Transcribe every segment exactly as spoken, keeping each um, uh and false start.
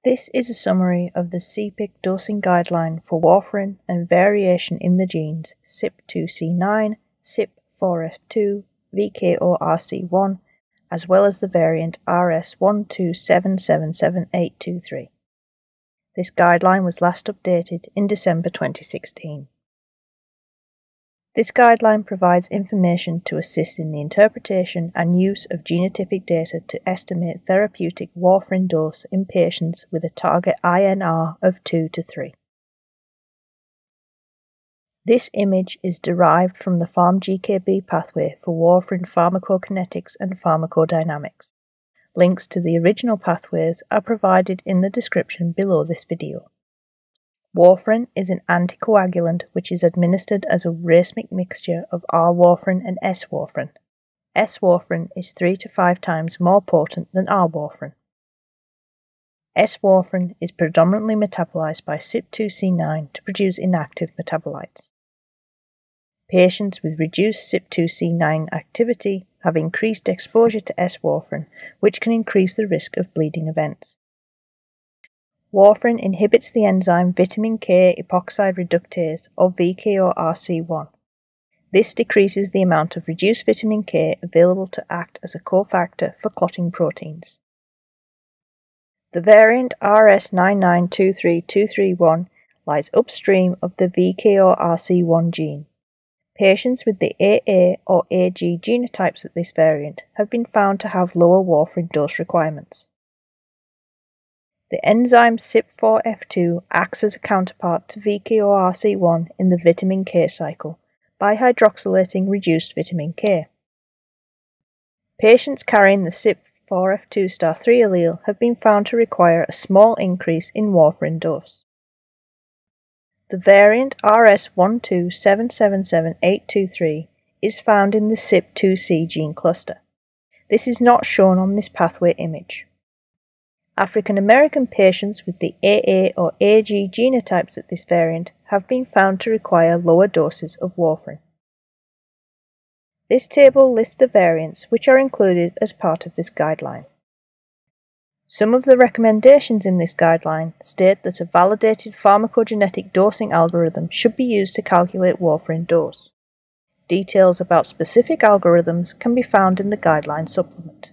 This is a summary of the C P I C dosing guideline for warfarin and variation in the genes C Y P two C nine, C Y P four F two, V K O R C one, as well as the variant R S one two seven seven seven eight two three. This guideline was last updated in December twenty sixteen. This guideline provides information to assist in the interpretation and use of genotypic data to estimate therapeutic warfarin dose in patients with a target I N R of two to three. This image is derived from the PharmGKB pathway for warfarin pharmacokinetics and pharmacodynamics. Links to the original pathways are provided in the description below this video. Warfarin is an anticoagulant which is administered as a racemic mixture of R-warfarin and S-warfarin. S-warfarin is three to five times more potent than R-warfarin. S-warfarin is predominantly metabolized by C Y P two C nine to produce inactive metabolites. Patients with reduced C Y P two C nine activity have increased exposure to S-warfarin, which can increase the risk of bleeding events. Warfarin inhibits the enzyme vitamin K epoxide reductase, or V K O R C one. This decreases the amount of reduced vitamin K available to act as a cofactor for clotting proteins. The variant R S nine nine two three two three one lies upstream of the V K O R C one gene. Patients with the A A or A G genotypes of this variant have been found to have lower warfarin dose requirements. The enzyme C Y P four F two acts as a counterpart to V K O R C one in the vitamin K cycle by hydroxylating reduced vitamin K. Patients carrying the C Y P four F two three allele have been found to require a small increase in warfarin dose. The variant R S one two seven seven seven eight two three is found in the C Y P two C gene cluster. This is not shown on this pathway image. African American patients with the A A or A G genotypes of this variant have been found to require lower doses of warfarin. This table lists the variants which are included as part of this guideline. Some of the recommendations in this guideline state that a validated pharmacogenetic dosing algorithm should be used to calculate warfarin dose. Details about specific algorithms can be found in the guideline supplement.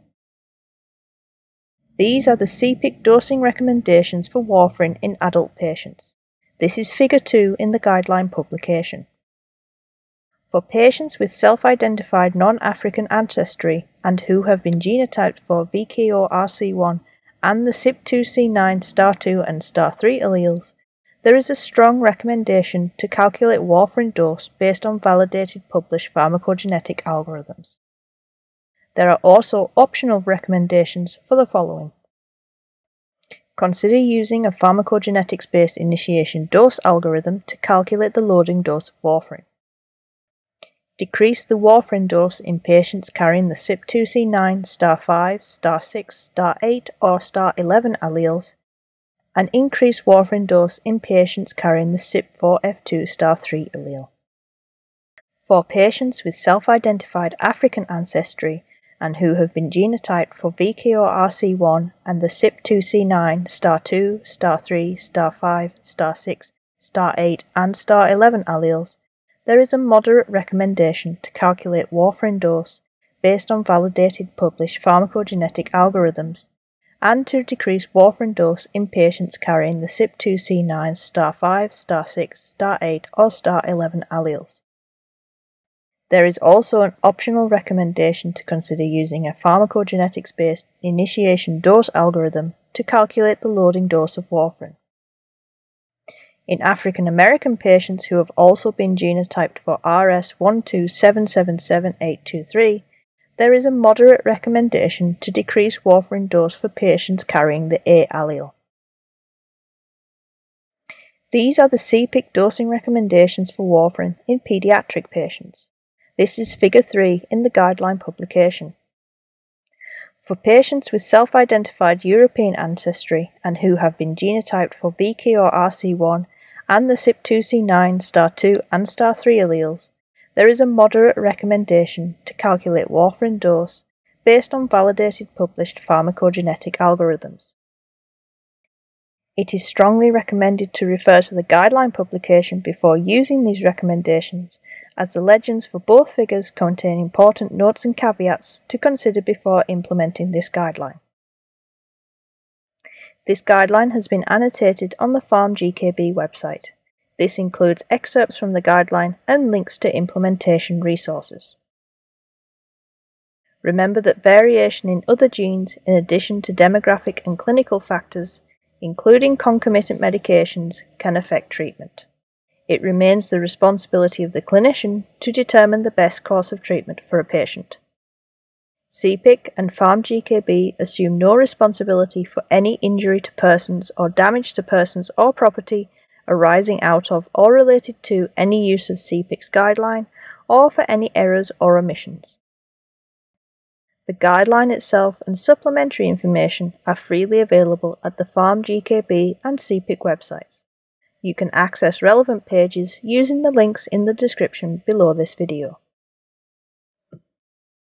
These are the C P I C dosing recommendations for warfarin in adult patients. This is figure two in the guideline publication. For patients with self-identified non-African ancestry and who have been genotyped for V K O R C one and the C Y P two C nine star two and star three alleles, there is a strong recommendation to calculate warfarin dose based on validated published pharmacogenetic algorithms. There are also optional recommendations for the following. Consider using a pharmacogenetics-based initiation dose algorithm to calculate the loading dose of warfarin. Decrease the warfarin dose in patients carrying the C Y P two C nine star five, star six, star eight, or star eleven alleles, and increase warfarin dose in patients carrying the C Y P four F two star three allele. For patients with self-identified African ancestry and who have been genotyped for V K O R C one and the C Y P two C nine star two, star three, star five, star six, star eight, and star eleven alleles, there is a moderate recommendation to calculate warfarin dose based on validated published pharmacogenetic algorithms and to decrease warfarin dose in patients carrying the C Y P two C nine star five, star six, star eight, or star eleven alleles. There is also an optional recommendation to consider using a pharmacogenetics-based initiation dose algorithm to calculate the loading dose of warfarin. In African American patients who have also been genotyped for R S one two seven seven seven eight two three, there is a moderate recommendation to decrease warfarin dose for patients carrying the A allele. These are the C P I C dosing recommendations for warfarin in pediatric patients. This is figure three in the guideline publication. For patients with self-identified European ancestry and who have been genotyped for V K O R C one and the C Y P two C nine star two and star three alleles, there is a moderate recommendation to calculate warfarin dose based on validated published pharmacogenetic algorithms. It is strongly recommended to refer to the guideline publication before using these recommendations, as the legends for both figures contain important notes and caveats to consider before implementing this guideline. This guideline has been annotated on the Pharm G K B website. This includes excerpts from the guideline and links to implementation resources. Remember that variation in other genes, in addition to demographic and clinical factors, including concomitant medications, can affect treatment. It remains the responsibility of the clinician to determine the best course of treatment for a patient. C P I C and Pharm G K B assume no responsibility for any injury to persons or damage to persons or property arising out of or related to any use of C P I C's guideline or for any errors or omissions. The guideline itself and supplementary information are freely available at the Pharm G K B and C P I C websites. You can access relevant pages using the links in the description below this video.